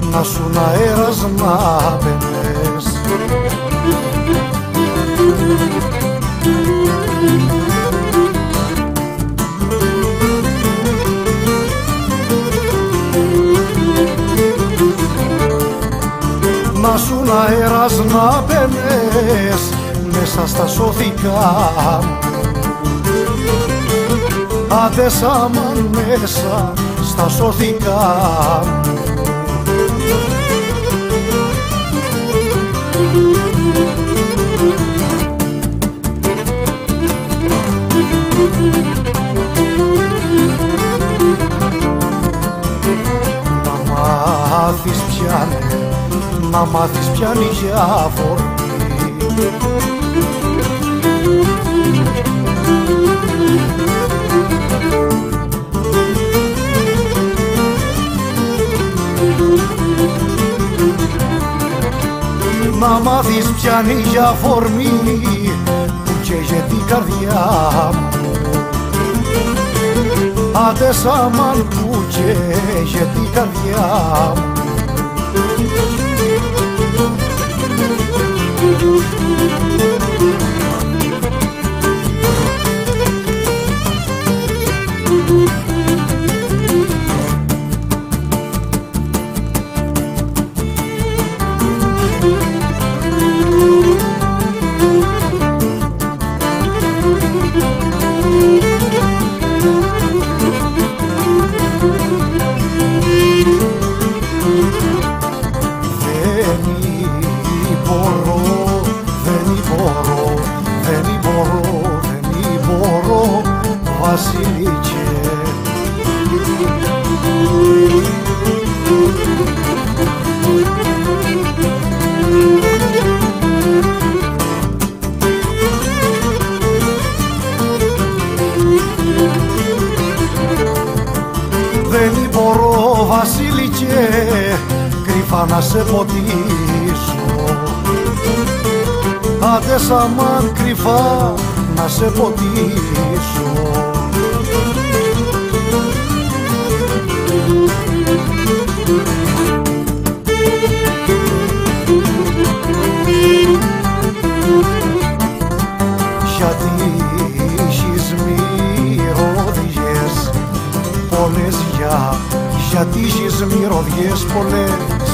να σουν αέρας να μπαινες. Να σουν αέρας να μπαινες μέσα στα σωθικά, άντε σάμαν μέσα στα σωθικά. Να μάθεις πιάνε, να μάθεις πιάνει για φορμή. Να μάθεις πιάνει για φορμή που καίγε την καρδιά μου. Άντε σάμαν που καίγε την καρδιά μου. Βασίλικε, δεν μπορώ Βασίλικε κρυφά να σε ποτίσω, άντε σαμάν κρυφά να σε ποτίσω. Γιατί έχεις μυρωδιές πολλές γιατί έχεις μυρωδιές πολλές.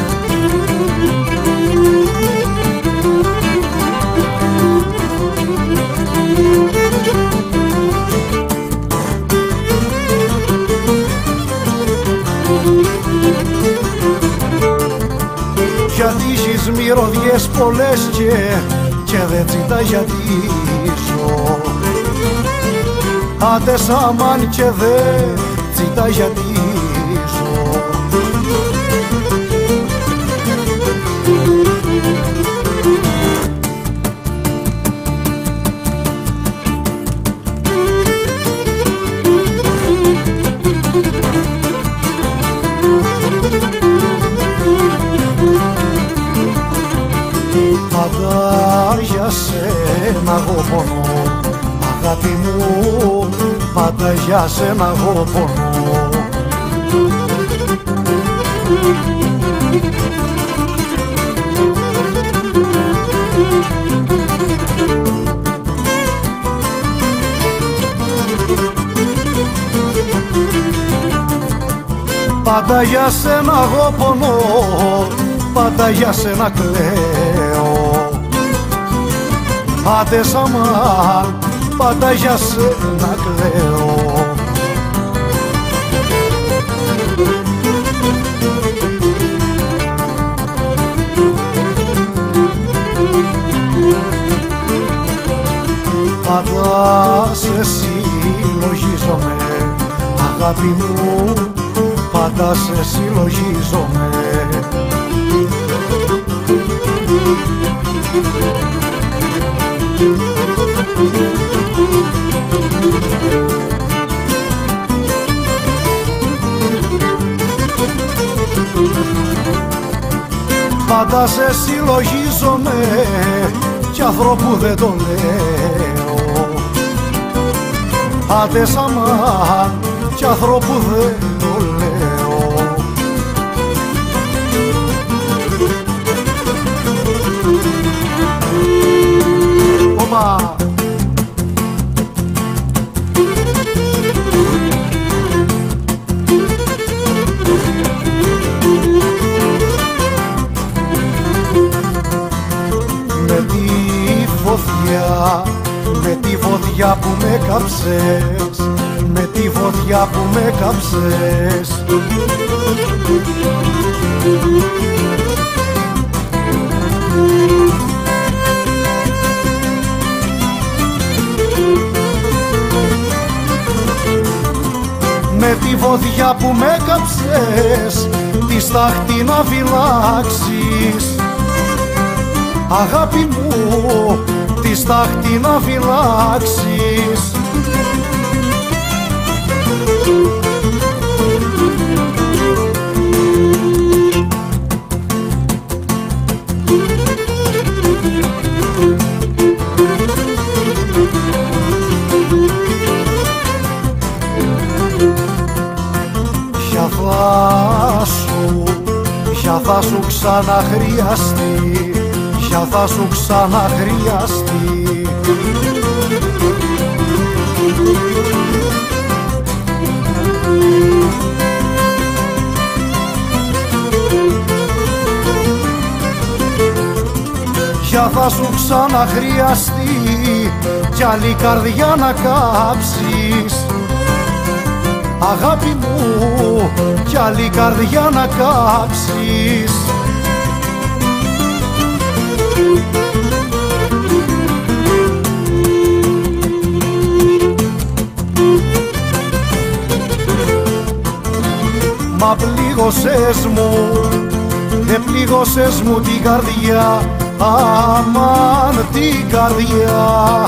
Γιατί έχεις μυρωδιές πολλές και δεν τσιτά γιατί ζω. Άντε σαμάν και δεν τσιτά γιατί ζω. Πάντα για σένα εγώ πονώ, αγάπη μου, πάντα για σένα εγώ πονώ. Πάντα για σένα εγώ πονώ, πάντα για σένα κλαίω. Άντε σαμάν, πάντα για σένα κλαίω. Πάντα σε συλλογίζομαι, αγάπη μου, πάντα σε συλλογίζομαι. Πάντα σε συλλογίζομαι κι ανθρώπου δεν το λέω. Άντε σαμάν κι ανθρώπου δεν το λέω. με κάψες, με τη φωτιά που με κάψες. Με τη φωτιά που με κάψες, τη στάχτη να φυλάξεις. Αγάπη μου, τη στάχτη να φυλάξεις. Ποια θα σου ξαναχρειαστεί, ποια θα σου ξαναχρειαστεί. Ποια θα σου ξαναχρειαστεί κι άλλη καρδιά να κάψεις. Αγάπη μου, κι άλλη καρδιά να κάψεις. Μα πλήγωσες μου, πλήγωσες μου την καρδιά, αμάν την καρδιά.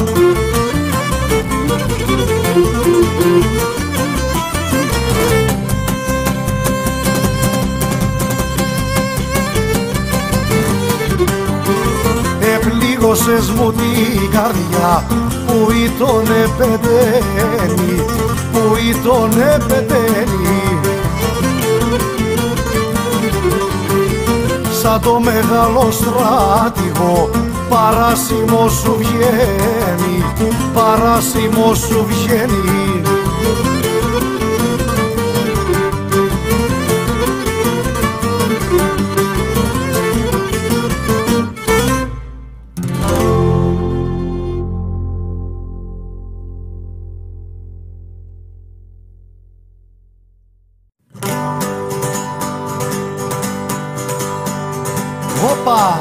Πλήγωσες μου την καρδιά, που ήτονε πεταίνει, που ήτονε πεταίνει. Σαν το μεγάλο στράτηγο παράσημο σου βγαίνει, παράσημο σου βγαίνει. Όπα!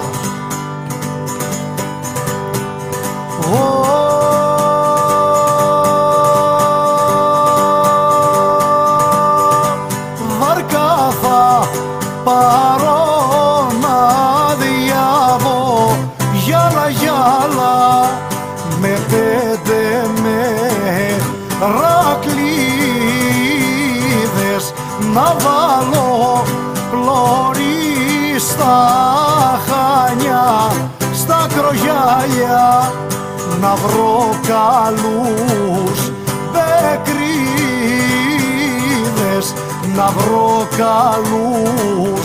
Βάρκα θα πάρω να διάβω, γιάλα γιάλα, με 5 μερακλείδες να βάλω πλώρη στα χανιά, στα κρογιάλια, να βρω καλούς μπεκρίδες, να βρω καλούς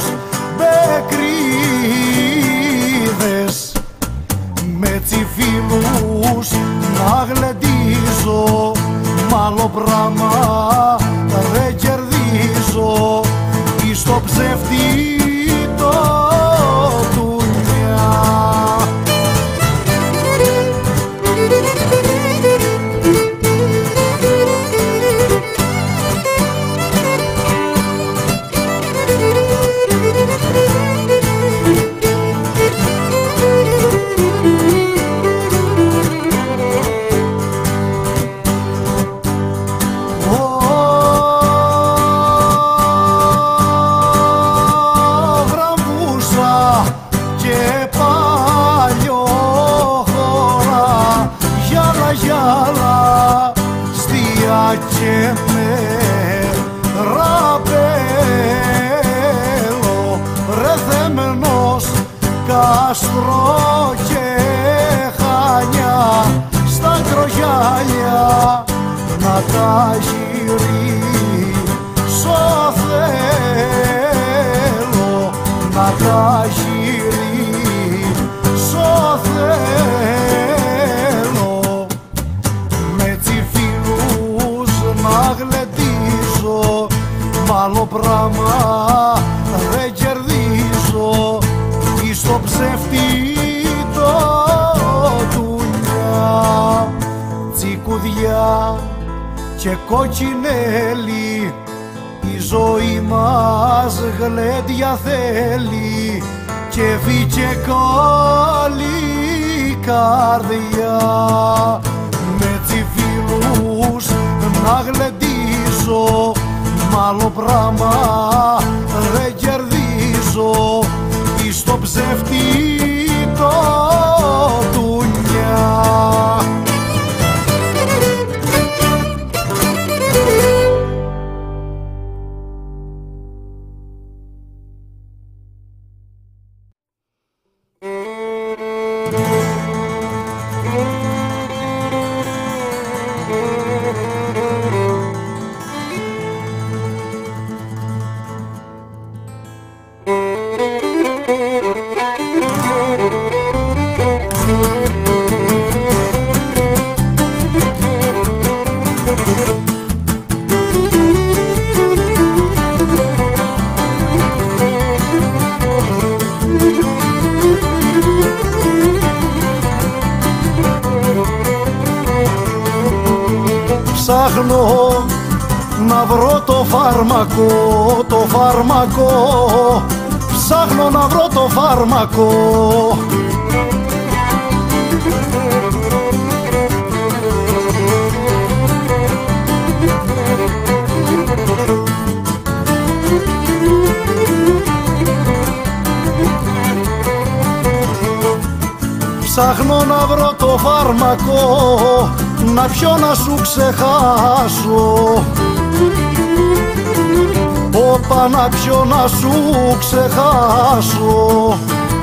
μπεκρίδες. Με τσιφίλους να γλεντίζω, μ' άλλο πράμα δεν κερδίζω, εις το ψεύτη και με ραπέλο, ρε θέμενος κάστρο και χανιά, στα κρογιάλια να τα γυρίσω θέλω, να τα γυρίσω θέλω. Με τσιφίλους να γλεντήσω, μ' άλλο πράμα δεν κερδίζω, εις το ψεύτη το δουλειά. Τσικουδιά και κοκκινέλη, η ζωή μας γλέντια θέλει και βήκε καλή καρδιά. Με τσιφίλους να γλεντήσω, μ' άλλο πράμα δεν κερδίζω, εις το ψεύτη το δουνιά. Ψάχνω να βρω το φάρμακο, ψάχνω να βρω το φάρμακο. Ψάχνω να βρω το φάρμακο, να πιω να σου ξεχάσω. Όπα να πιω να σου ξεχάσω.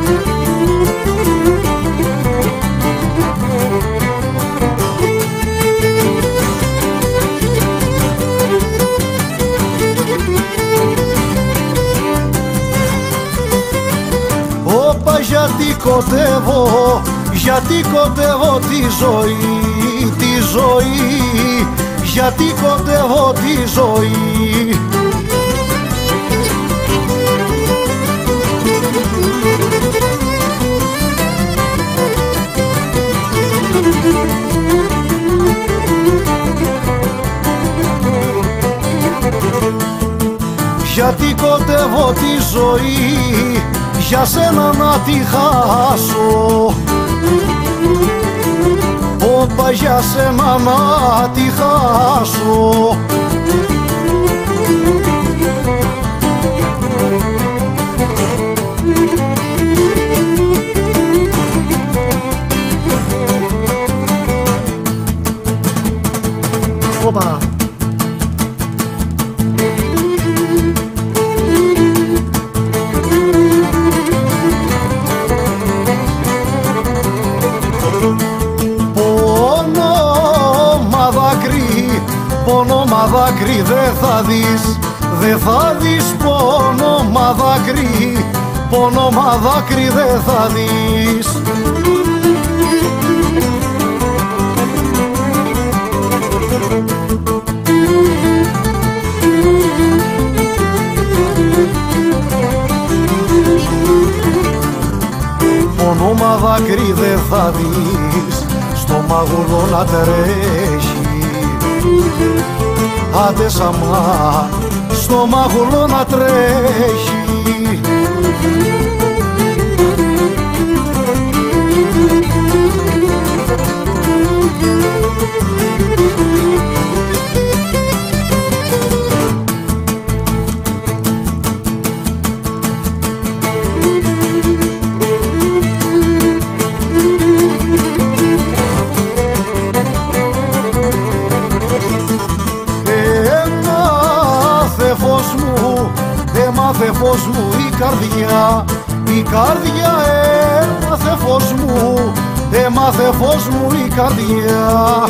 Όπα γιατί κοντεύω τη ζωή, γιατί κοντεύω τη ζωή. Γιατί κοντεύω τη ζωή, για σένα να τη χάσω. Όπα για σένα να τη χάσω. Όπα. Πόνο μα δάκρυ δεν θα δεις, δεν θα δεις πόνο μα δάκρυ, πόνο μα δάκρυ δεν θα δεις. Πόνο μα δάκρυ δεν θα δεις, στο μαγουλό να τρέχει. Άντε σαμά, στο μάγουλο να τρέχει. Έμαθε φως μου η καρδιά έμαθε φως μου, έμαθε φως μου η καρδιά.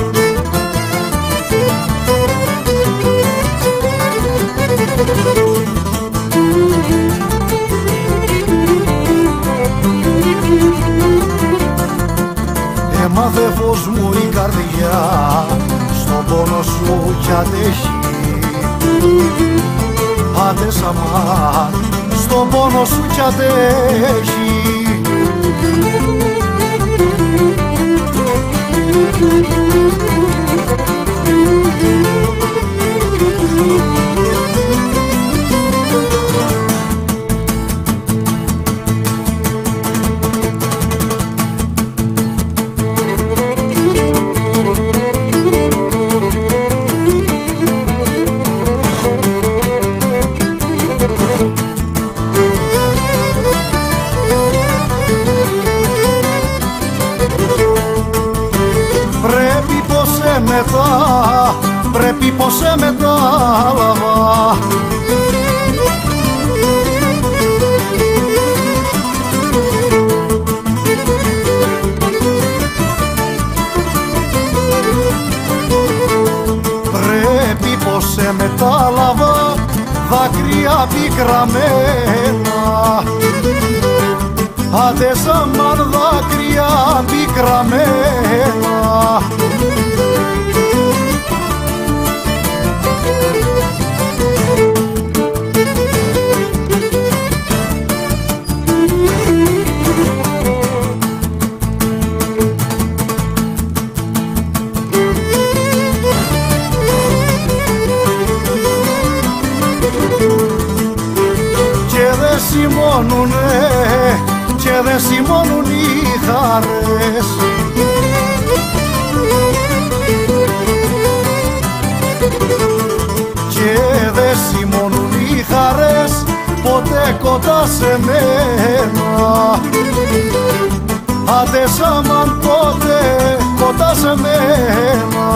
Έμαθε φως μου η καρδιά, στον πόνο σου κι αντέχει. Άντε σαμά, στον πόνο σου κι αντέχει. Πρέπει πως σε μετάλαβα. Πρέπει πως σε μετάλαβα, δάκρυα πικραμένα. Άντε σαμάν δάκρυα πικραμένα. Και δε σημώνουν οι χαρές. Και δε σημώνουν οι χαρές ποτέ κοντά σε μένα. Άντε σαμάν ποτέ κοντά σε μένα.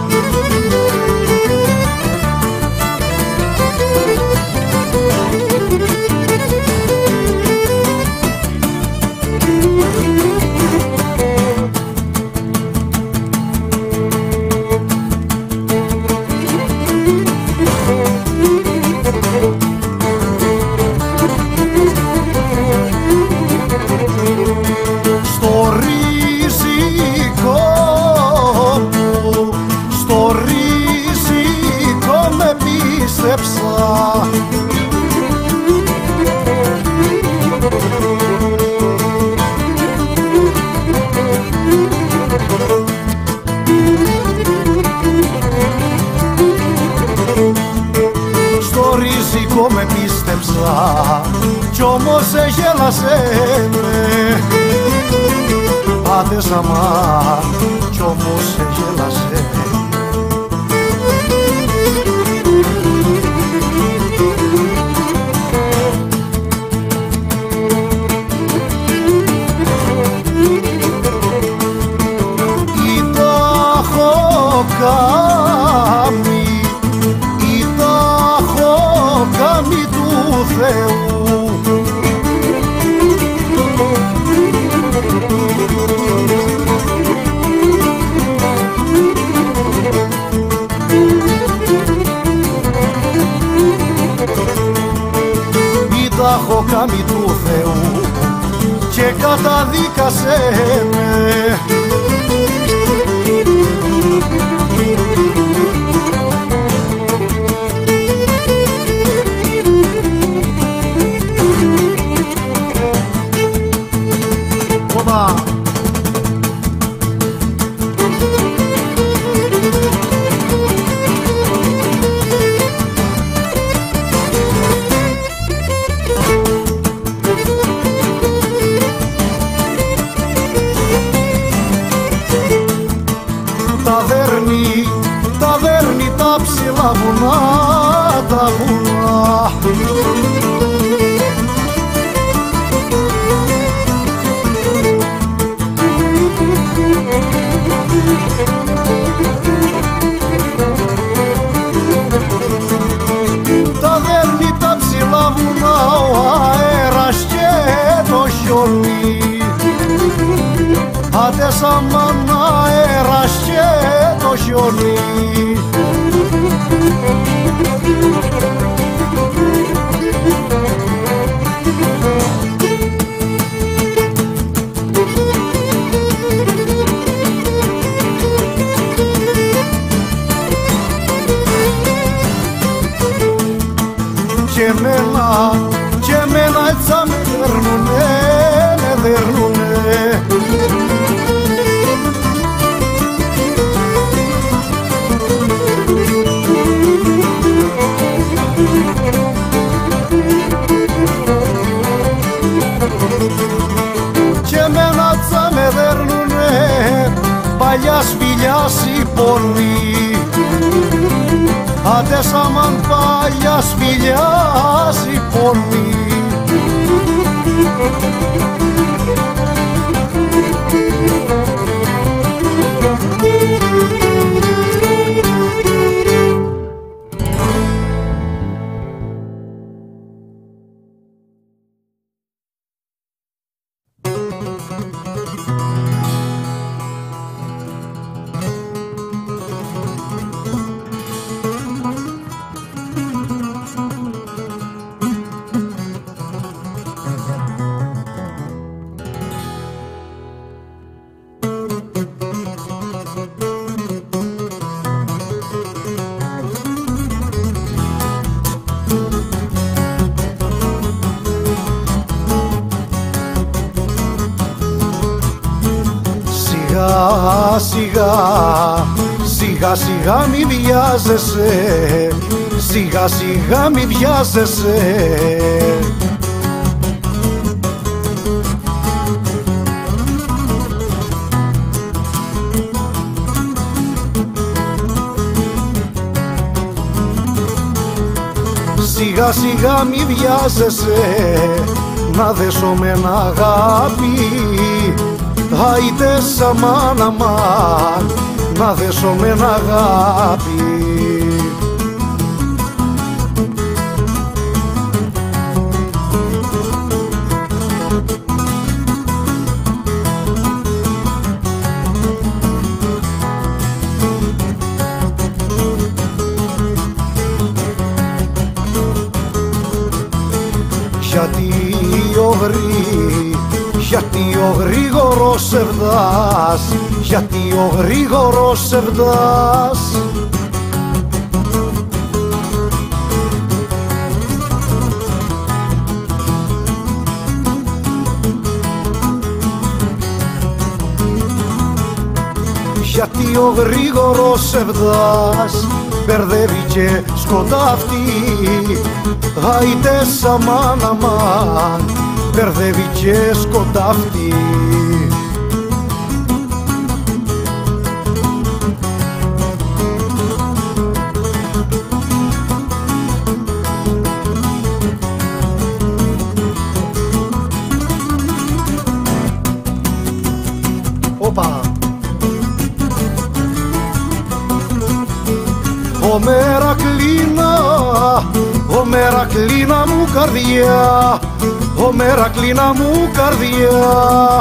Στο ριζικό με πίστεψα. Στο ριζικό με πίστεψα κι όμως γέλασε με. Άντε σαμά κι όμως γέλασε. Η ταχοκάμη του Θεού. Η ταχοκάμη του Θεού και καταδίκασε με. Τα δέρνει τα ψηλά βουνά, τα βουνά. Τα δέρνει τα ψηλά βουνά, ο αέρας και το χιόνι. Άντε σαμάν αέρας και το χιόνι. Και εμένα έτσι θα με δέρνουνε, με δέρνουνε. παλιάς φιλιάς η πονή. Άντε σαμάν παλιάς φιλιάς η πονή. Σιγά σιγά μη βιάζεσαι, σιγά σιγά μη βιάζεσαι. Σιγά σιγά μη βιάζεσαι, να δέσω με ένα αγάπη. Άιτε σαμάν αμάν, να δέσω με ένα αγάπη. Γιατί ο γρήγορος σεβδάς, γιατί ο γρήγορος σεβδάς. Γιατί ο γρήγορος σεβδάς μπερδεύει και σκοτάφτει. Άιτε σαμάν αμάν, μπερδεύει και σκοτάφτει. Οπα. Ω Μερακλίνα, ω Μερακλίνα μου καρδιά, ω Μερακλίνα μου καρδιά.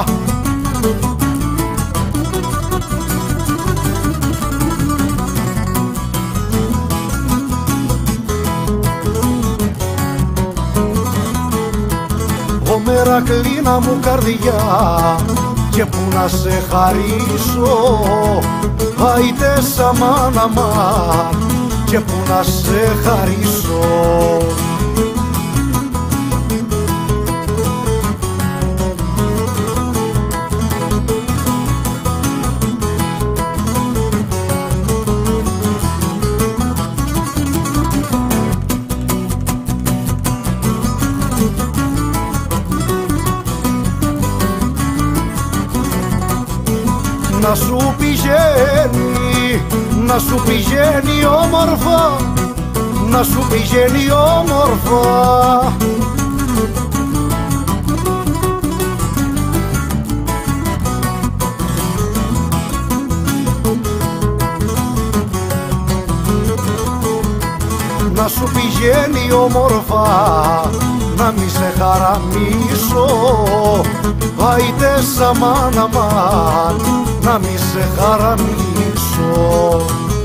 Ω Μερακλίνα μου καρδιά, και που να σε χαρίσω. Άιτε σαμάν αμάν, και που να σε χαρίσω. Να σου πηγαίνει, να σου πηγαίνει όμορφα, να σου πηγαίνει όμορφα. Να σου πηγαίνει όμορφα, να μη σε χαραμίσω. Άιτε σαμάν αμάν, να μη σε χαραμίσω.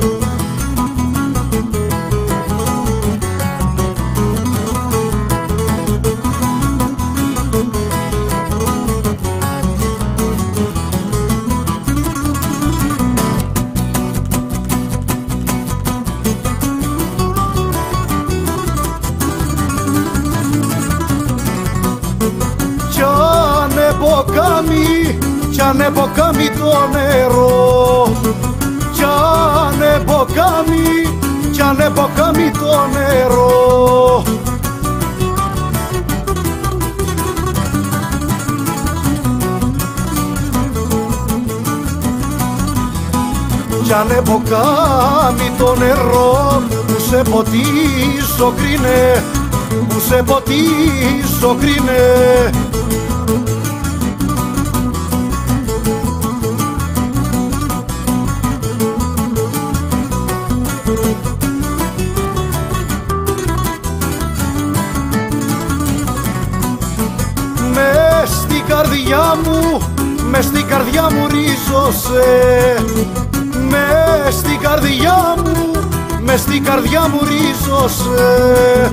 Κι ανεποκάμει το νερό, κι ανεποκάμει το νερό. κι ανεβοκάμει το νερό που σε ποτίσω κρίνε, που σε ποτίσω κρίνε. Μες στην καρδιά μου ρίζωσε, μες στην καρδιά μου, μες στην καρδιά μου ρίζωσε.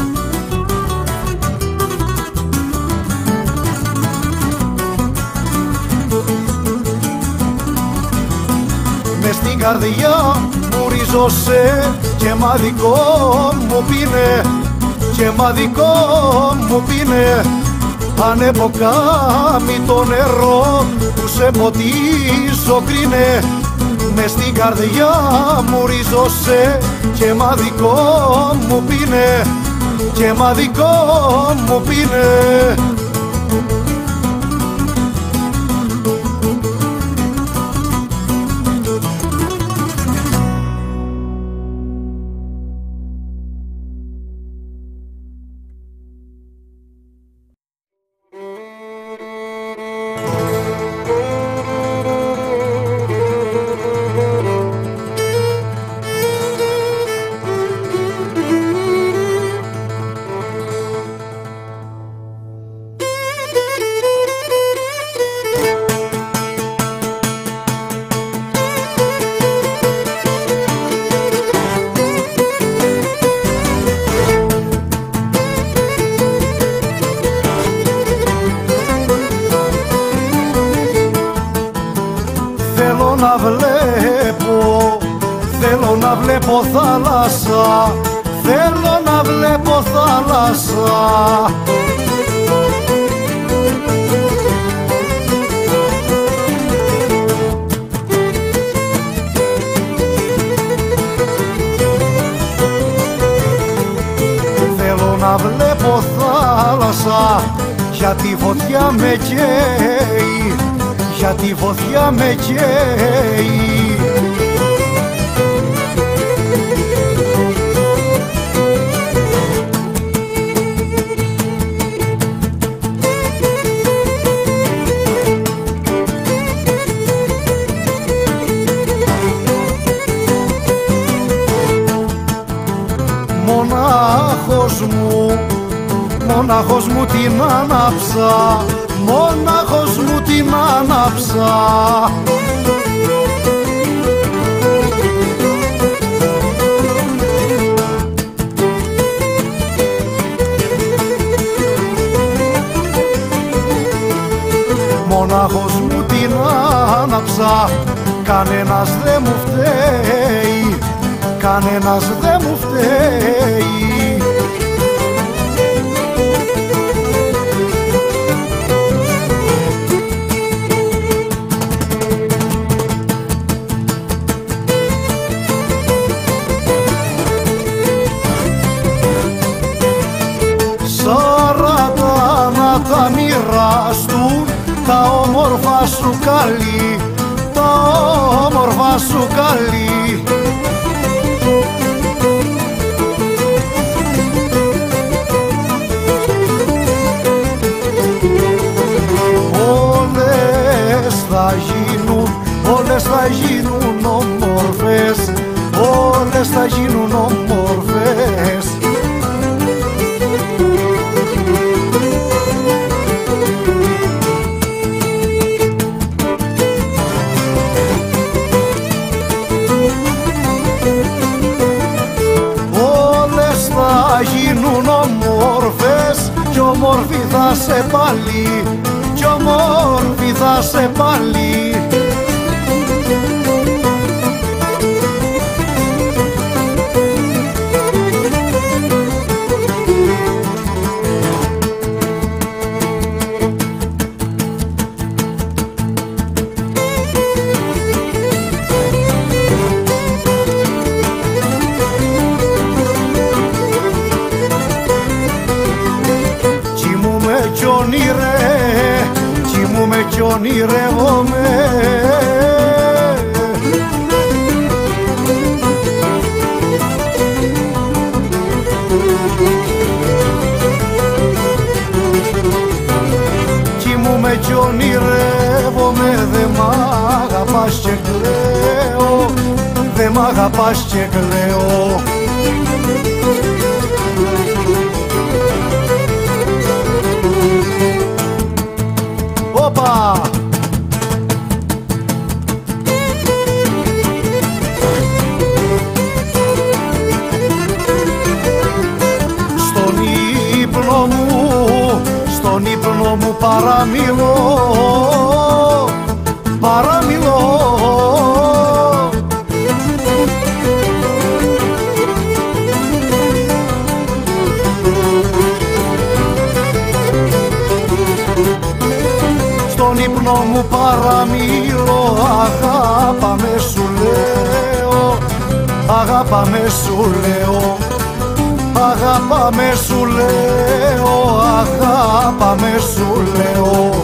Μες στην καρδιά μου ρίζωσε και μαδικό μου πίνε, και μαδικό μου πίνε. Ανεβοκάμει το νερό που σε ποτίσω κρίνε, μες στην καρδιά μου ρίζωσε και μαδικό μου πίνε, και μαδικό μου πίνε. Θέλω να βλέπω θάλασσα, θέλω να βλέπω θάλασσα. Θέλω να βλέπω θάλασσα, γιατί φωτιά με καίει, γιατί φωτιά με καίει. Μονάχος μου την άναψα, μονάχος μου την άναψα. Μονάχος μου την άναψα, κανένας δεν μου φταίει, κανένας δεν μου φταίει. Θα μοιραστούν τα όμορφα σου καλή, τα όμορφα σου καλή. Όλες θα γίνουν όμορφες, όλες θα γίνουν όμορφες. Θα γίνουν όμορφες κι όμορφη θα σε πάλι, κι όμορφη θα σε πάλι. Κι ονειρεύομαι, αγαπάς και κλαίω, δε μ' αγαπάς και κλαίω. Όπα! Στον ύπνο μου παραμιλώ, παραμιλώ. Στον ύπνο μου παραμιλώ, αγάπαμε σου λέω, αγάπαμε σου λέω. Αγάπαμε σου λέω, αγάπαμε σου λέω.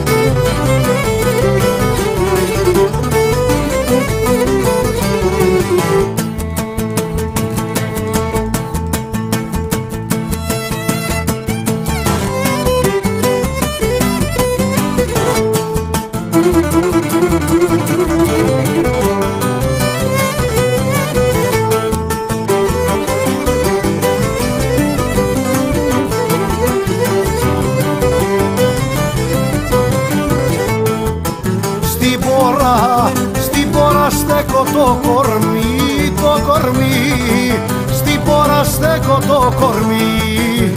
Στην πόρα στέκω το κορμί, το κορμί, στην πόρα στέκω το κορμί.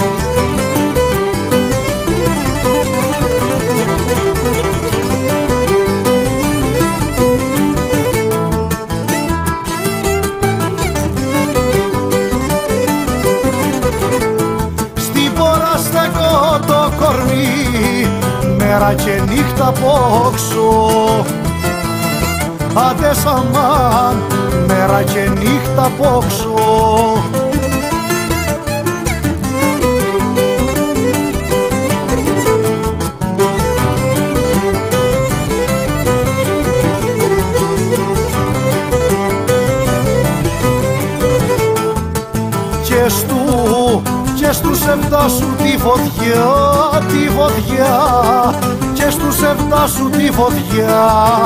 Στην πόρα στέκω το κορμί, μέρα και νύχτα απόξω. Άντε σαμάν, μέρα και νύχτα απόξω. Και στους 7 σου τη φωτιά, τη φωτιά, και στους 7 σου τη φωτιά.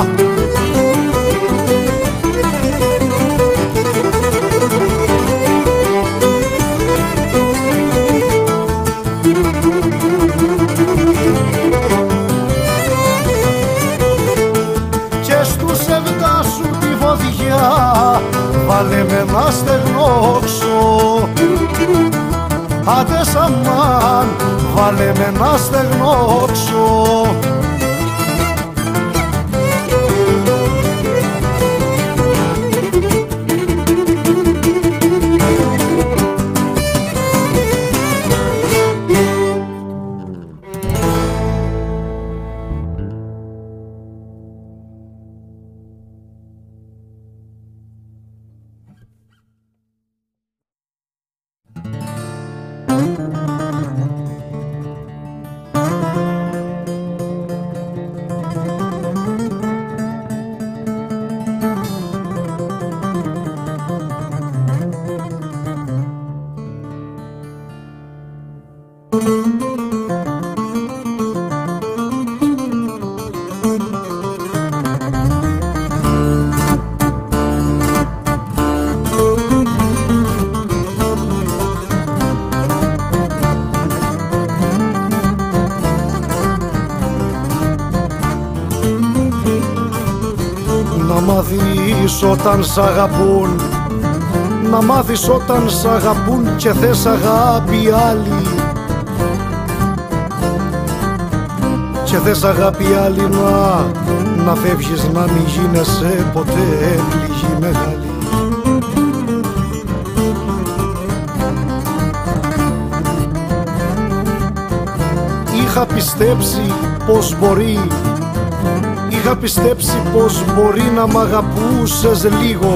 Και στους 7 σου τη φωτιά, βάλε με να στεγνώξω. Άντε σαμάν, βάλε με να στεγνώξω. Να μάθεις όταν σ' αγαπούν, να μάθεις όταν σ' αγαπούν και θες αγάπη άλλη, και θες αγάπη άλλη να φεύγεις, να μην γίνεσαι ποτέ πληγή μεγάλη. Είχα πιστέψει πως μπορεί, είχα πιστέψει πως μπορεί να μ' αγαπούσες λίγο,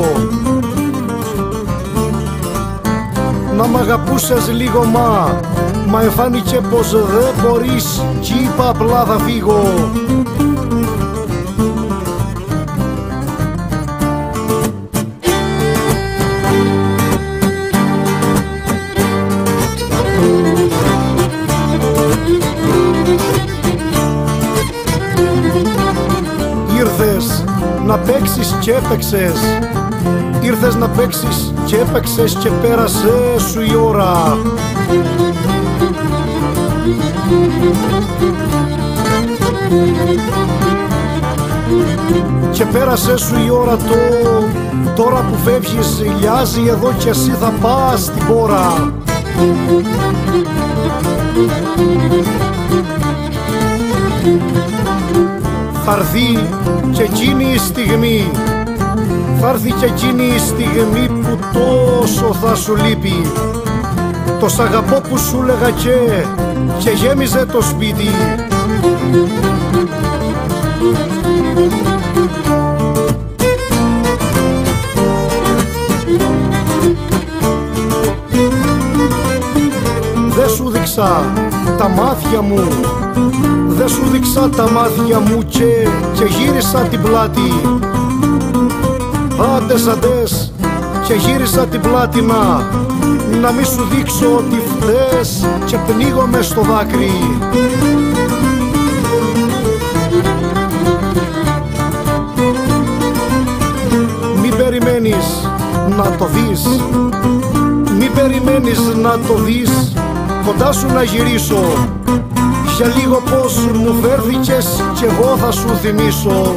να μ' αγαπούσες λίγο, μα εφάνηκε πως δεν μπορείς κι είπα απλά θα φύγω. να παίξεις κι έπαιξες. Ήρθες να παίξεις κι έπαιξες και πέρασε σου η ώρα. Και πέρασε σου η ώρα τώρα που φεύγεις ηλιάζει εδώ κι εσύ θα πας στην πόρα. Θα έρθει και εκείνη η στιγμή, θα έρθει και εκείνη η στιγμή που τόσο θα σου λείπει. Το σ' αγαπώ που σου λέγα και γέμιζε το σπίτι. Δε σου δείξα τα μάτια μου, δε σου δείξα τα μάτια μου και γύρισα την πλάτη. Άντες και γύρισα την πλάτη να μη σου δείξω ότι φταίς και πνίγομαι στο δάκρυ. Μην περιμένεις να το δεις, μην περιμένεις να το δεις, κοντά σου να γυρίσω. Για λίγο πως μου φέρθηκες κι εγώ θα σου θυμίσω.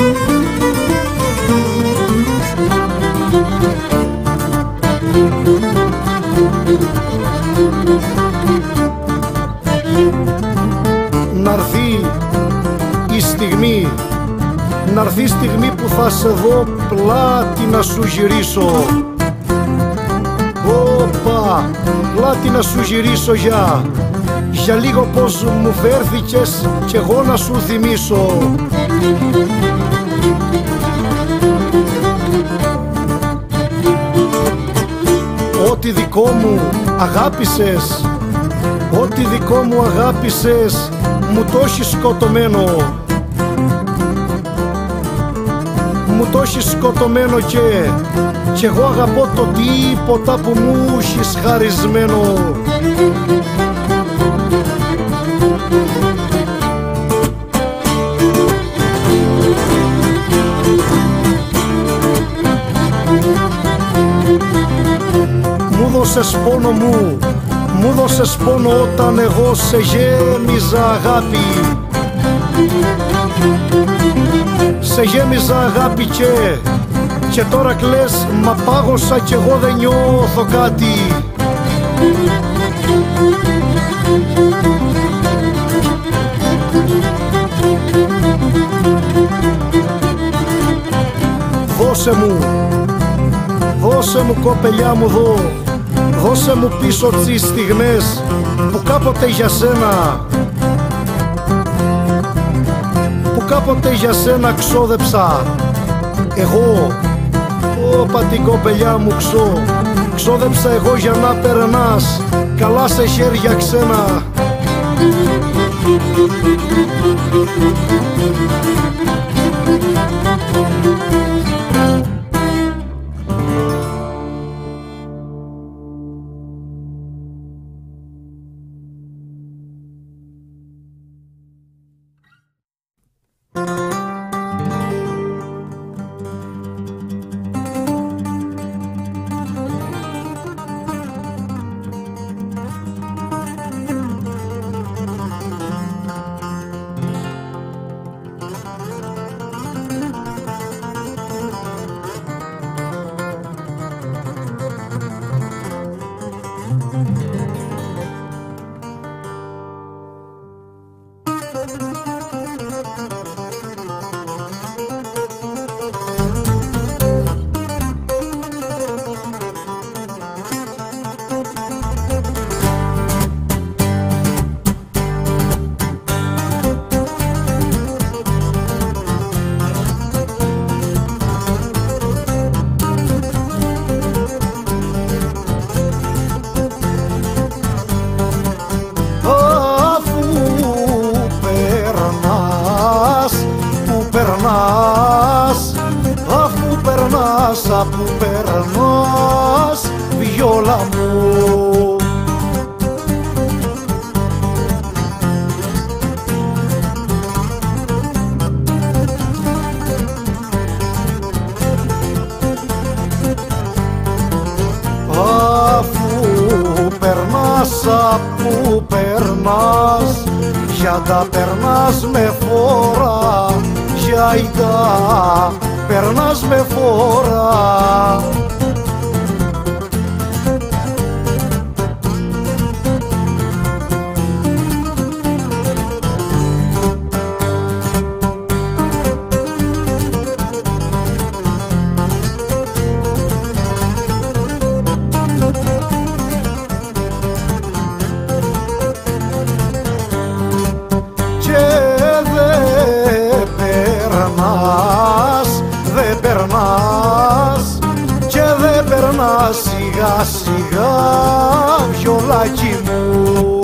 Να'ρθεί η στιγμή, να'ρθεί η στιγμή που θα σε δω πλάτη να σου γυρίσω. Όπα, πλάτη να σου γυρίσω για λίγο πως μου φέρθηκες κι εγώ να σου θυμίσω. Ό,τι δικό μου αγάπησες, ό,τι δικό μου αγάπησες μου το έχεις σκοτωμένο. Μου το έχεις σκοτωμένο κι εγώ αγαπώ το τίποτα που μου έχεις χαρισμένο. Μου δώσες πόνο μου δώσες πόνο όταν εγώ σε γέμιζα αγάπη. Σε γέμιζα αγάπη και τώρα κλαις, μα πάγωσα κι εγώ δεν νιώθω κάτι. Δώσε μου κοπελιά μου δώσε μου πίσω τις στιγμές που κάποτε για σένα, που κάποτε για σένα ξόδεψα εγώ. Όπα την κοπελιά μου ξόδεψα εγώ για να περνάς καλά σε χέρια ξένα. Αφού περνάς, βιόλα μου. για τα περνάς με φόρα, για τα περνάς με φόρα. Δεν περνάς και δεν περνάς σιγά σιγά, βιολάκι μου.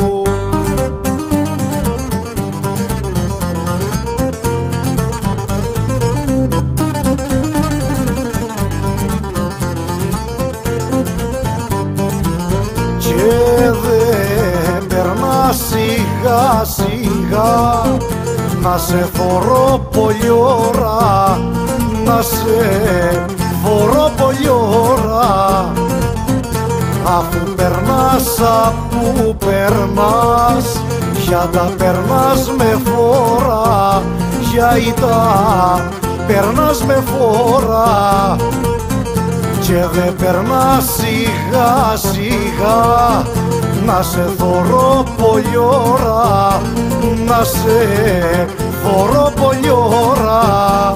Και δεν περνάς σιγά σιγά, να σε φορώ πολλή ώρα, να σε φορώ πολλή ώρα. Αφού περνάς, αφού περνάς, για τα περνάς με φόρα, για τα περνάς με φόρα. Και δεν περνάς σιγά σιγά, να σε θωρώ πολλή ώρα, να σε θωρώ πολλή ώρα.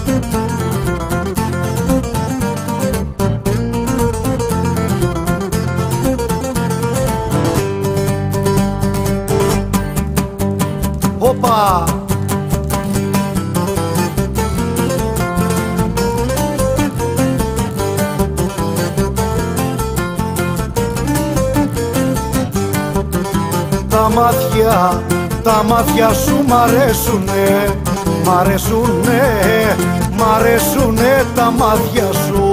Όπα! Τα μάτια σου μ' αρέσουνε, μ' αρέσουνε, μ' αρέσουνε τα μάτια σου.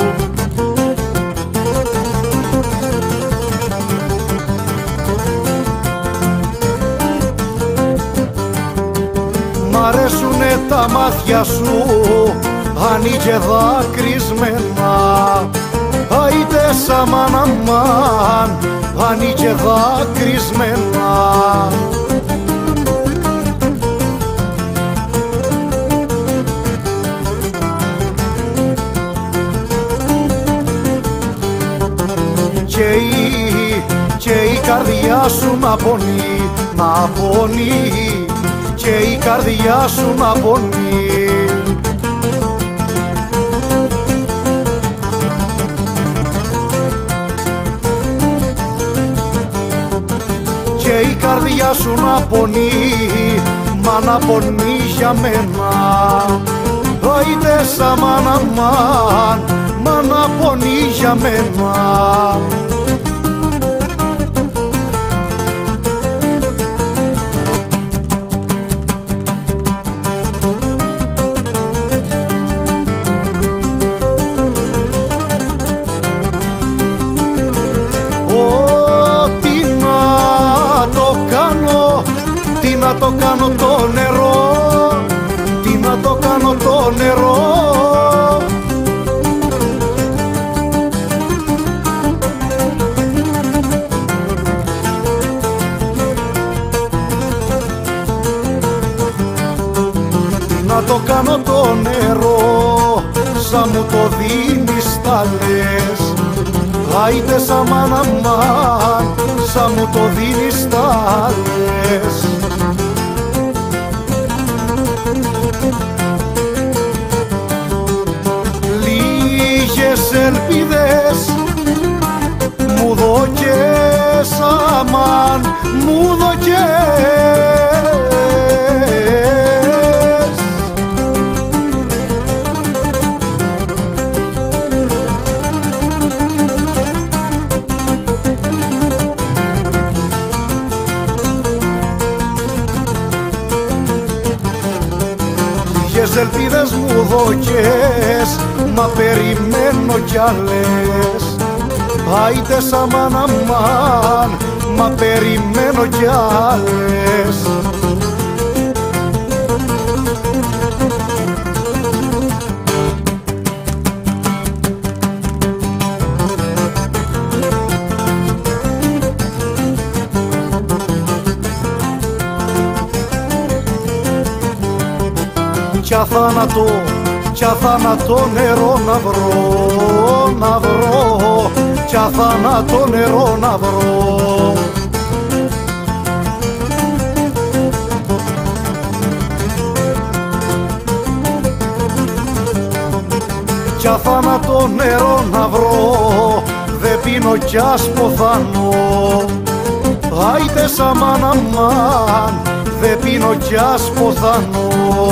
Μ' αρέσουνε τα μάτια σου, άνοιγε δάκρυσμένα, άιτε σαμάν αμάν, άνοιγε δάκρυσμένα. Και η καρδιά σου να πονεί, να πονεί, και η καρδιά σου να πονεί. Και η καρδιά σου να πονεί, μα να πονεί για μένα. Άιτε σαμάν αμάν, μα να πονεί για μένα. Τι να το κάνω το νερό, τι να το κάνω το νερό. Τι να το κάνω το νερό, σαν μου το δίνεις τα λες. Άιτε σαμάν αμάν, σαν μου το δίνεις τα λες. Λίγες ελπίδες μου δώκες αμάν, μου δώκες. Λίγες ελπίδες μου δώκες, μα περιμένω κι άλλες. Άιτε σαμάν αμάν, μα περιμένω κι άλλες. κι αθάνατο νερό να βρω, κι αθάνατο νερό να βρω. Κι αθάνατο νερό να βρω, δε πίνω κι ας ποθάνω. Άιτες αμάν αμάν, δε πίνω κι ας ποθάνω.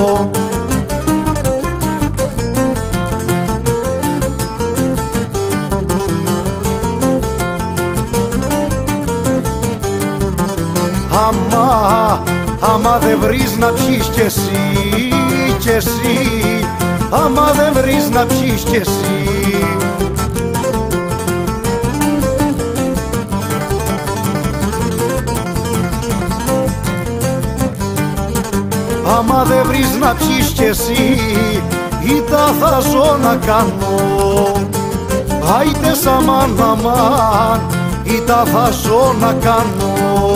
Άμα δεν βρεις να πιείς κι εσύ, άμα δεν βρεις να πιείς κι εσύ. Άμα δεν βρεις να πιείς κι εσύ, ήττα θα ζω να κάνω. Άιτες αμάν αμάν, ήττα θα ζω να κάνω.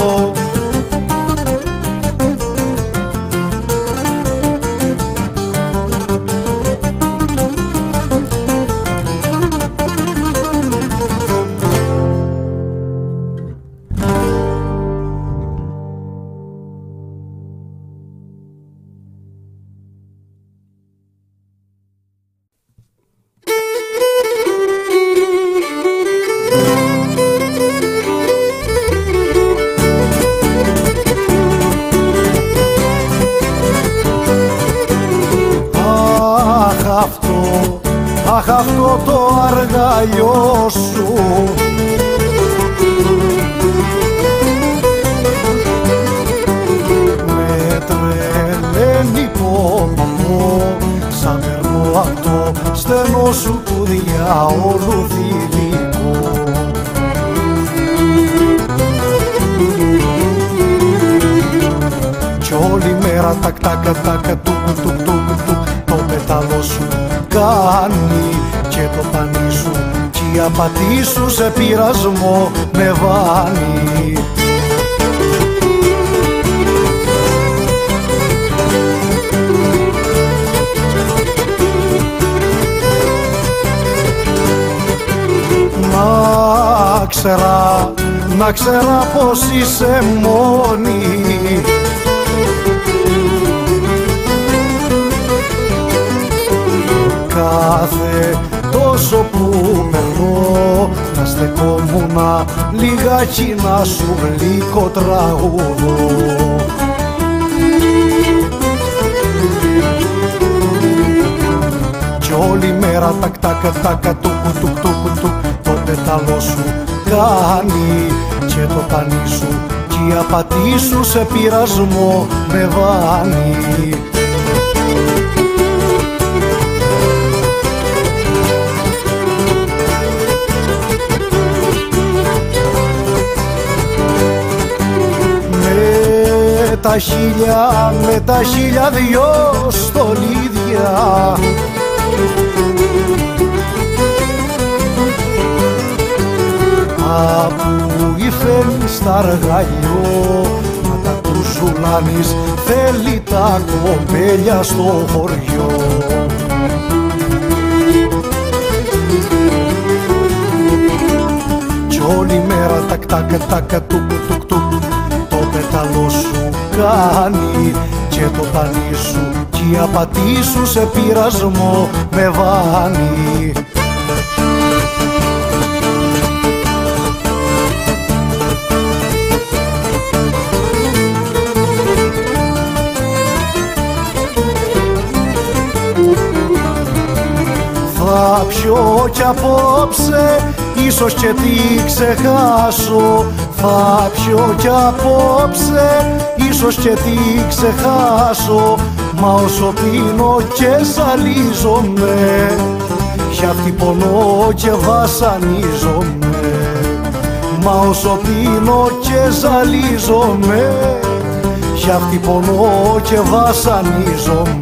Αχ, αυτό το αργαλιό σου με τρελαίνει πόνο, σαν περνώ απ' το στενό σου του διαόλου θηλυκό. Κι όλη μέρα τακ τακ τακ τουκ τουκ τουκ τουκ το πέταλο σου κάνει και το πανί σου κι η απατή σου σε πειρασμό με βάνει. Να ξέρα πως είσαι μόνη, κάθε τόσο που περνώ να στεκόμουνα λιγάκι να σου γλυκό τραγούδο. Κι όλη μέρα τακ τακ τακ τουκ τουκ τουκ τουκ το πέταλο σου κάνει και το πανί σου κι η απατή σου σε πειρασμό με βάνει. Με τα χίλια δυο στολίδια απού υφαίνεις τ' αργαλιό να τα κουρσουλάνεις, θέλει τα κοπέλια στο χωριό. Κι όλη μέρα τακ τακ τακ τουκ τουκ τουκ το πέταλο σου κάνει και το πανί σου κι η απατή σου σε πειρασμό με βάνει. Θα πιω κι απόψε, ίσως και τι ξεχάσω. Θα πιω κι απόψε, ίσως και τι ξεχάσω. Μα όσο πίνω και ζαλίζομαι, χιάφτη πονώ και βασανίζομαι. Μα όσο πίνω και ζαλίζομαι, χιάφτη πονώ και βασανίζομαι.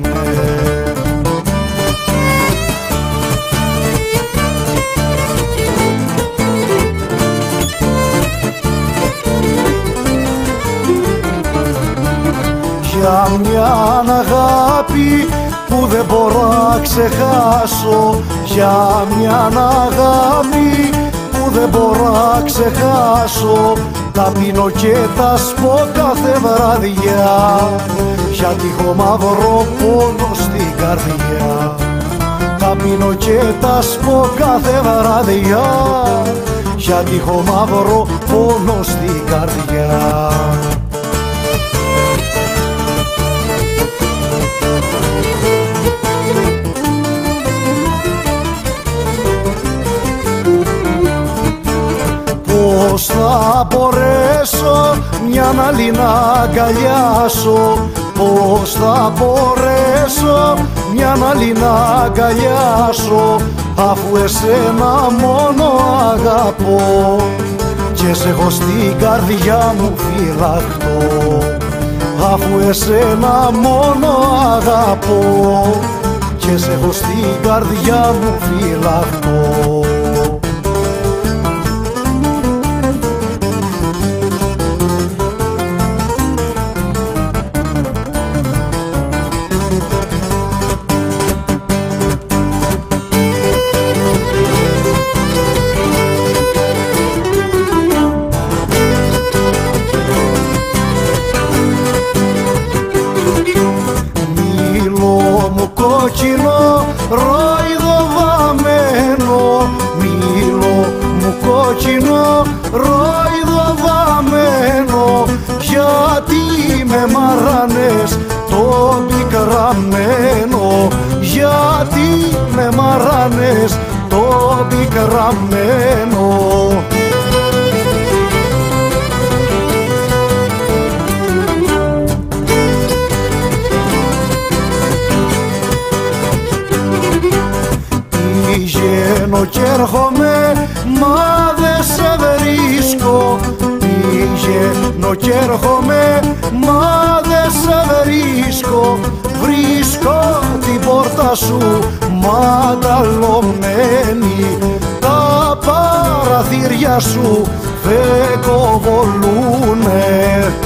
για μια αγάπη που δεν μπορώ να ξεχάσω, για μια αγάπη που δεν μπορώ να ξεχάσω. Τα πίνω και τα σπω κάθε βραδιά, γιατί έχω μαύρο πόνο στην καρδιά. Τα πίνω και τα σπω κάθε βραδιά, γιατί έχω μαύρο πόνο στην καρδιά. Πώς θα μπορέσω μια άλλη να αγκαλιάσω, πώς θα μπορέσω μια άλλη να αγκαλιάσω, αφού εσένα μόνο αγαπώ και σε έχω στην καρδιά μου φυλαχτώ. Αφού εσένα μόνο αγαπώ και σε έχω στην καρδιά μου φυλαχτώ. Κόκκινο ρόιδο βαμμένο, μήλο μου κόκκινο ρόιδο βαμμένο, γιατί με μαράνες το πικραμένο, γιατί με μαράνες το πικραμένο. Πηγαίνω κι έρχομαι, μα δε σε βρίσκω. Πηγαίνω κι έρχομαι, μα δε σε βρίσκω. Βρίσκω την πόρτα σου μανταλωμένη, τα παραθύρια σου δεν κοβολούνε.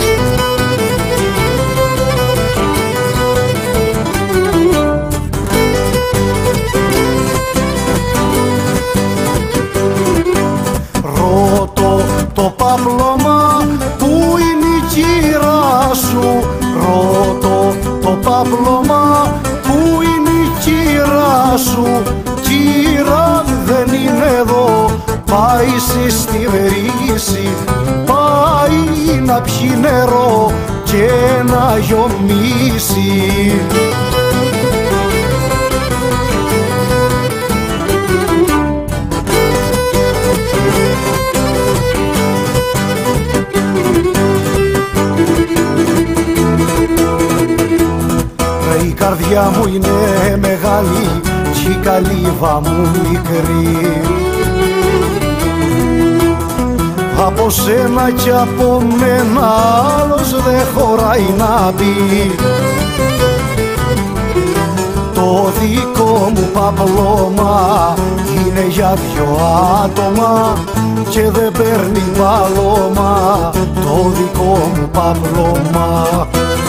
Το παπλώμα που είναι η κύρα σου, ρωτώ το παπλώμα που είναι η κύρα σου. Κύρα δεν είναι εδώ, πάει στη βρύση, πάει να πιει νερό και να γιομίσει. Η καρδιά μου είναι μεγάλη κι η καλύβα μου μικρή. Από σένα κι από μένα άλλος δεν χωράει να μπει. Το δικό μου παπλώμα είναι για δυο άτομα και δεν παίρνει πάλωμα το δικό μου παπλώμα.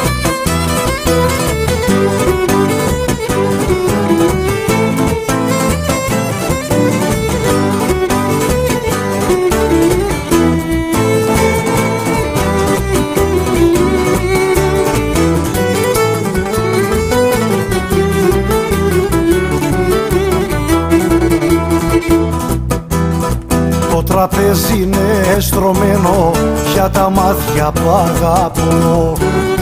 Το τραπέζι είναι στρωμένο για τα μάτια που αγαπώ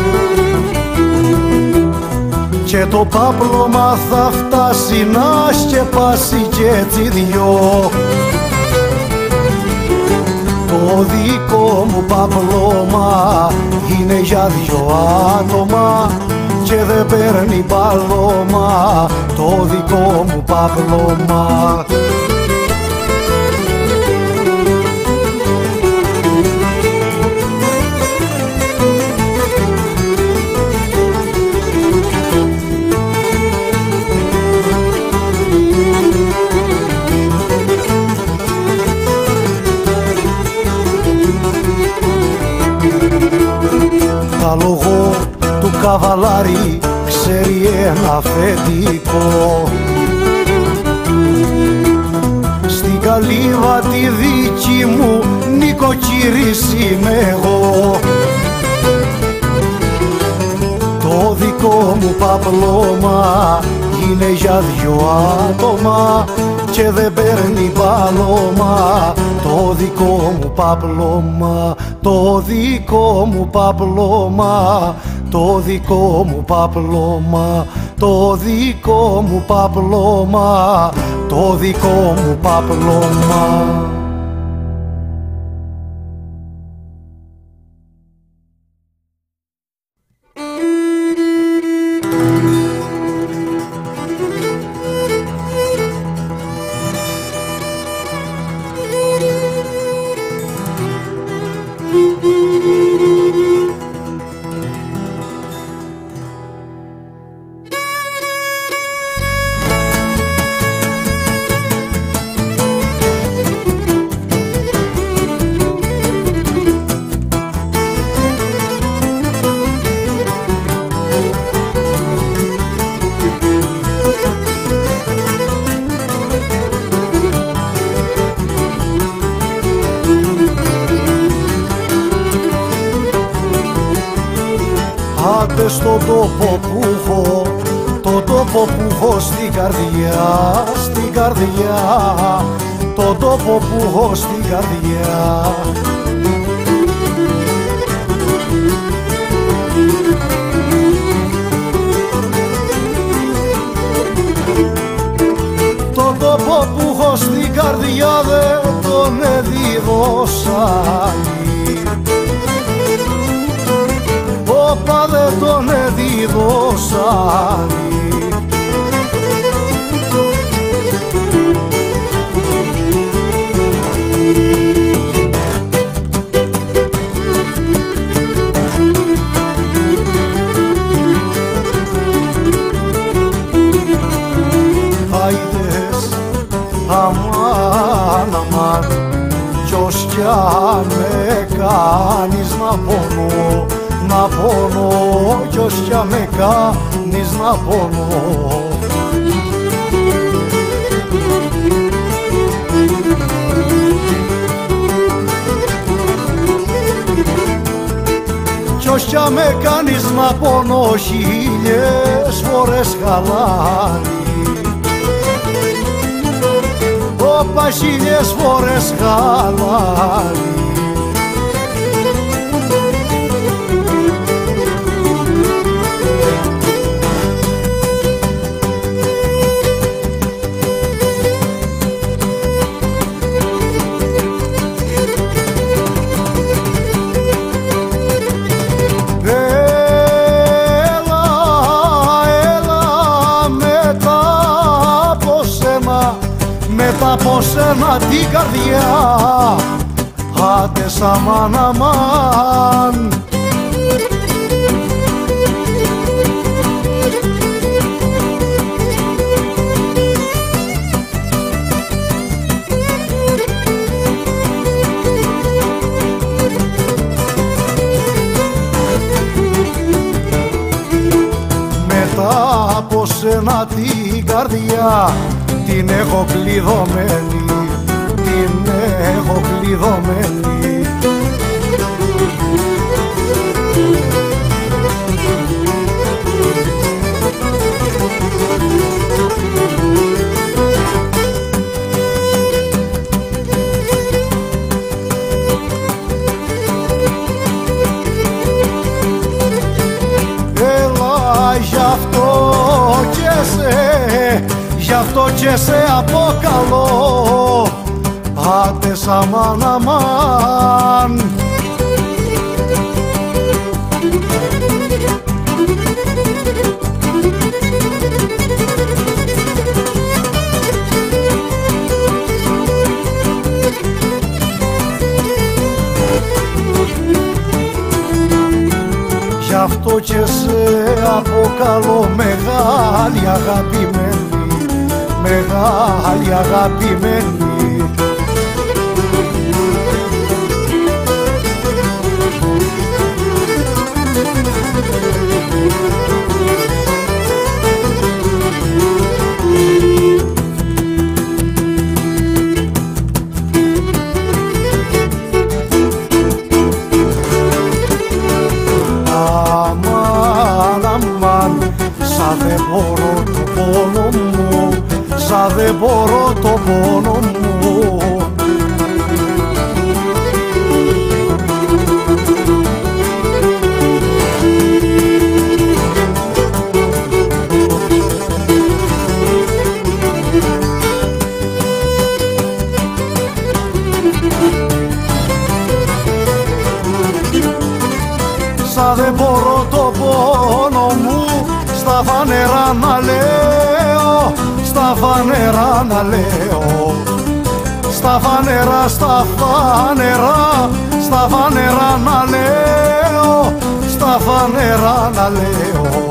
και το πάπλωμα θα φτάσει να σκεπάσει κι έτσι δυο. Το δικό μου παπλώμα είναι για δυο άτομα και δεν παίρνει πάλωμα το δικό μου παπλώμα. Τα λόγω του καβαλάρι ξέρει ένα αφεντικό. Στην καλύβα τη δική μου νοικοκύρης είμαι εγώ. Το δικό μου παπλώμα είναι για δυο άτομα και δεν παίρνει πάλωμα. Το δικό μου παπλώμα, το δικό μου παπλώμα, το δικό μου παπλώμα, το δικό μου παπλώμα, το δικό μου παπλώμα. Άντε στον τόπο που έχω, τον τόπο που έχω στην καρδιά, στην καρδιά, τον τόπο που έχω στην καρδιά. Τον τόπο που έχω στην καρδιά δεν τον έδιδωσα. Όπα δεν τον έδιδωσαν. Άιδες, αμάν, αμάν, ποιος κι αν με κάνεις να πονώ, να πονώ, ποιος κι αν με κάνεις να πονώ. Ποιος κι αν με κάνεις να πονώ χίλιες φορές χαλάρι. Όπα χίλιες φορές χαλάρι. Μετά από σένα την καρδιά, άντες αμάν αμάν. Μετά από σένα την καρδιά την έχω κλειδωμένη, την έχω κλειδωμένη. Έλα γι' αυτό και σε αποκαλώ, άντες αμάν αμάν. Γι' αυτό και σε αποκαλώ μεγάλη αγαπημένη, μεγάλη αγαπημένη. Σαν δεν μπορώ το πόνο μου, σαν δεν μπορώ το πόνο μου. Σαν δεν μπορώ το πόνο μου, στα φανερά να λέω, στα φανερά να λέω, στα φανερά, στα φανερά, στα φανερά να λέω, στα φανερά να λέω.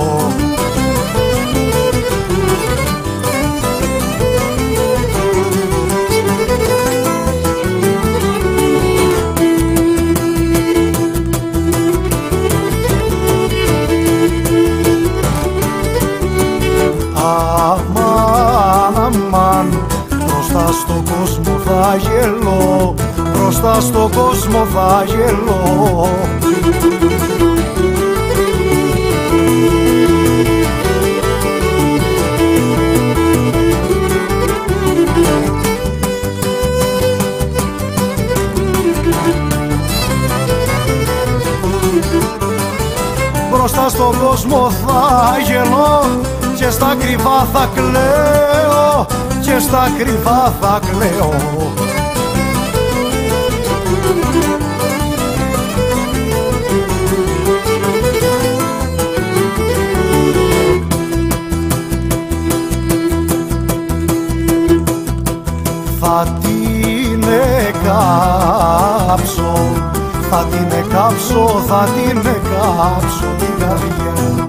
Αμάν, αμάν, μπροστά στον κόσμο θα γελώ, μπροστά στον κόσμο θα γελώ. Μπροστά στον κόσμο θα γελώ και στα κρυβά θα κλαίω, και στα κρυβά θα κλαίω. Θα την εκάψω, θα την εκάψω, θα την εκάψω την καρδιά.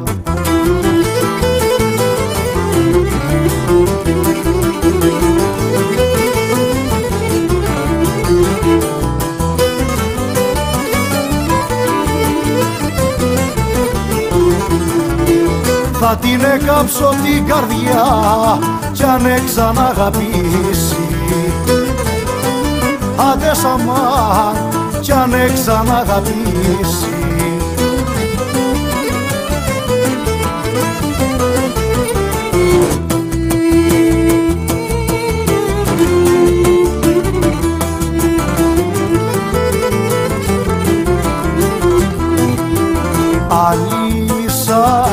Θα την εκάψω την καρδιά κι αν ξαναγαπήσει, άντε σαμάν κι αν ξαναγαπήσει. Άλλης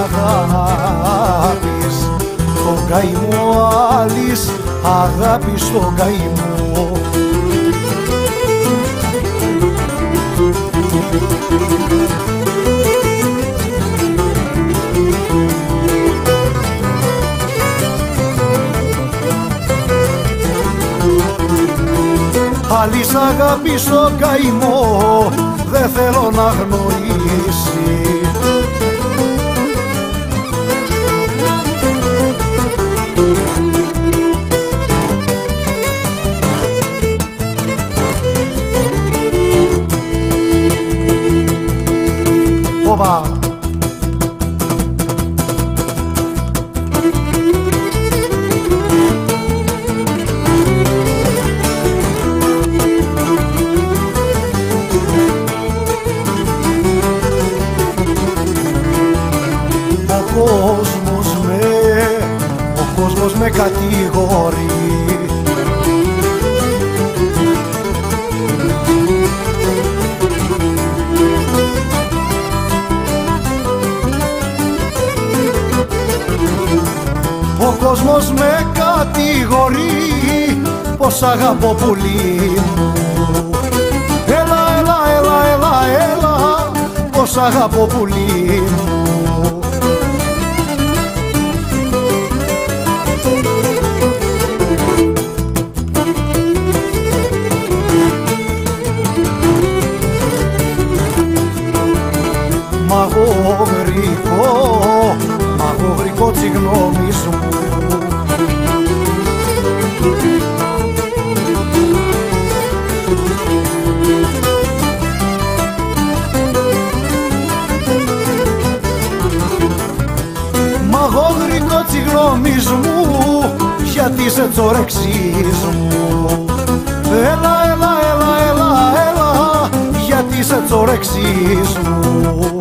αγάπης στον καημό, άλλης αγάπης στον καημό. Άλλης αγάπης στον καημό δεν θέλω να γνωρίσει. Οπα! Ο κόσμος με κατηγορεί. Ο κόσμος με κατηγορεί πως αγαπώ πουλί μου. Έλα, έλα, έλα, έλα, έλα, πως αγαπώ πουλί μου. Μαγωγρικό τσιγνώμη σου. έτσι γνώμης μου, γιατί είσαι τσορεξής μου. Έλα, έλα, έλα, έλα, έλα, γιατί είσαι τσορεξής μου.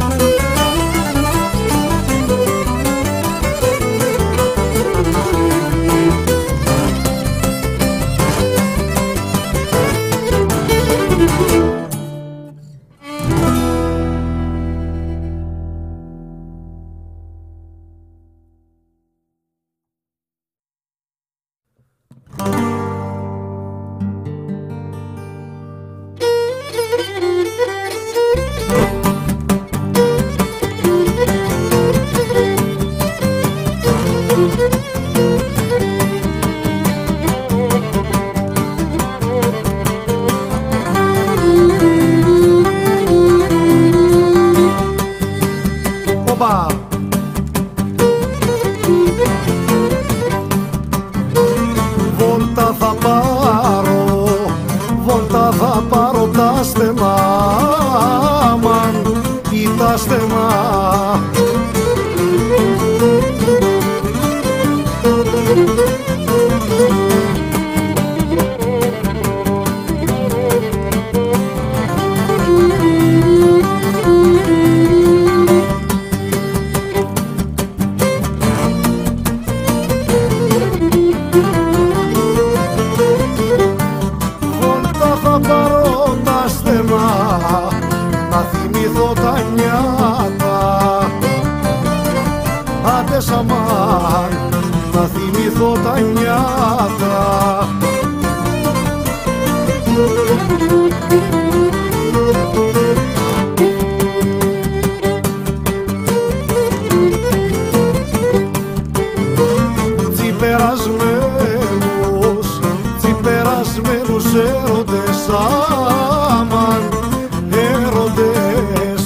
Βόλτα θα πάρω, βόλτα θα πάρω τα στεμά, αμάν ή τα στεμά. Να θυμηθώ τα νιάτα, άντε σαμάν, να θυμηθώ τα νιάτα. Τσιπερασμένους, τσιπερασμένους έρωτες, αμάν, έρωτες.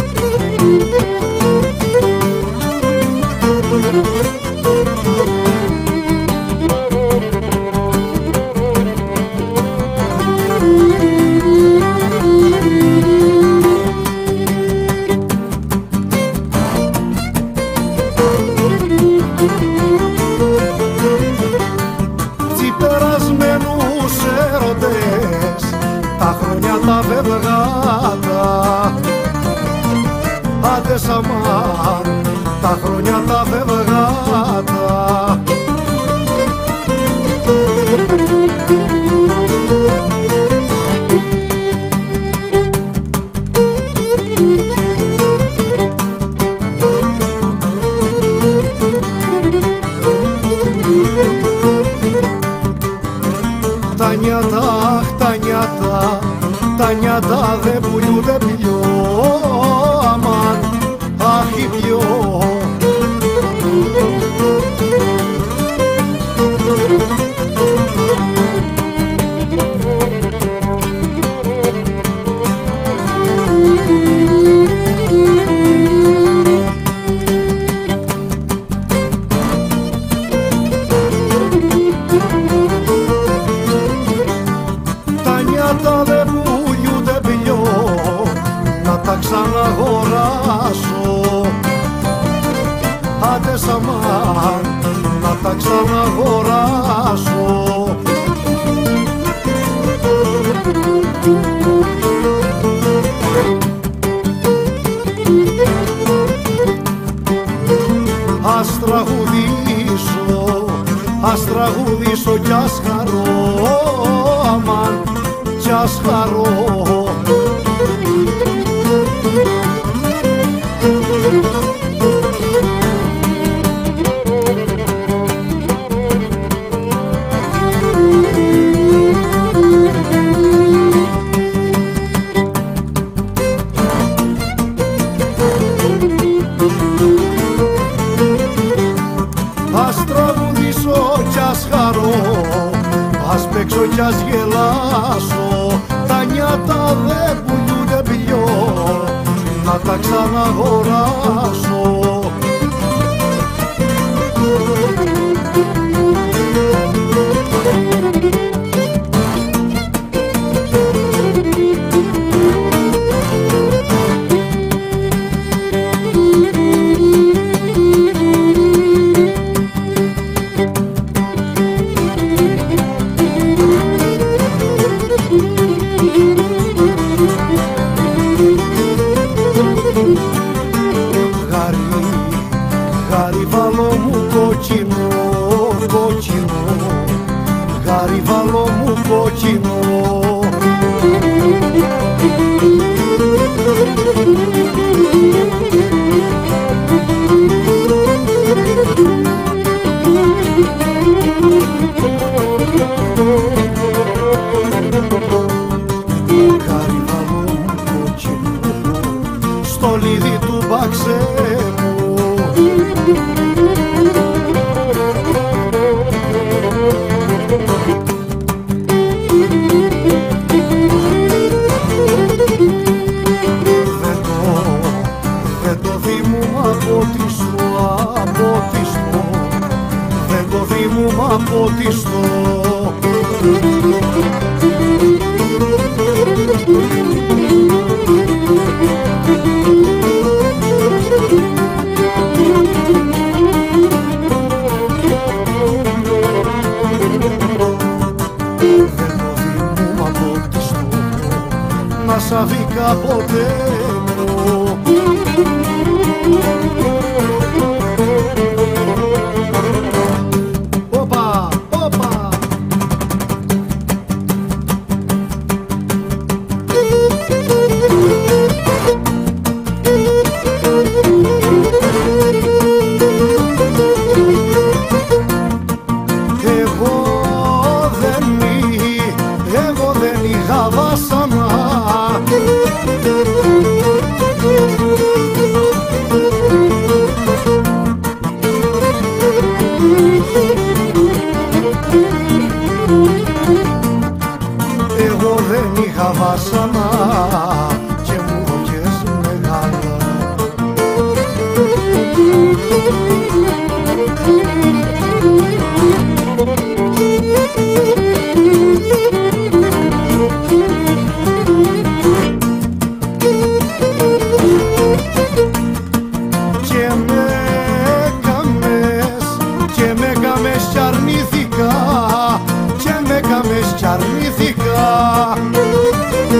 Τσιπερασμένους έρωτες, τα χρόνια τα βεβγάτα, άντε σαμάν, τα χρόνια τα βεβγάτα. Τα νιάτα, τα νιάτα, τα νιάτα δεν πουλιούνται πιο, αμάν, άχι πιο. Τα νιάτα δεν πουλιούνται πιο, να τα ξαναγοράσω, άντε σαμάν, να τα ξαναγοράσω. Ας τραγουδήσω, ας τραγουδήσω κι ας χαρώ, αμάν, κι ας χαρώ. Ας τραγουδήσω κι ας χαρώ, ας παίξω κι ας γελάσω, τα νιάτα δεν πουλιούνται πιο, να τα ξαναγοράσω. κόκκινο, κόκκινο, γαριβάλο μου κόκκινο. Γαριβάλο μου κόκκινο, στολίδι του μπαξέ μου. Δεν το δίμου αποτιστώ, αποτιστώ, δεν το δίμου αποτιστώ. Να σ' αβήκα ποτέ μου. Όπα, όπα. Εγώ δεν είχα βάσανα. Εγώ δεν είχα βάσανα και μου δοκές μεγάλα. Και με κάμες κι αρνήθηκα, και με κάμες κι αρνήθηκα.